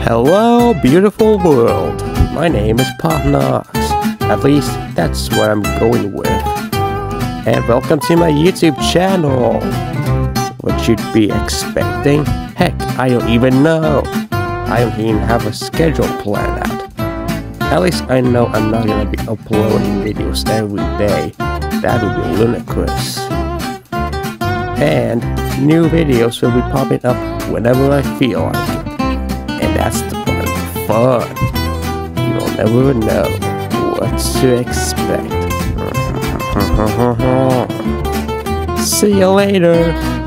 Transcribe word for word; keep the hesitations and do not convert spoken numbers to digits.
Hello, beautiful world. My name is Popnox. At least, that's what I'm going with. And welcome to my YouTube channel. What you'd be expecting? Heck, I don't even know. I don't even have a schedule planned out. At least I know I'm not gonna be uploading videos every day. That would be ludicrous. And new videos will be popping up whenever I feel like it. And that's the part of fun. You'll never know what to expect. See you later.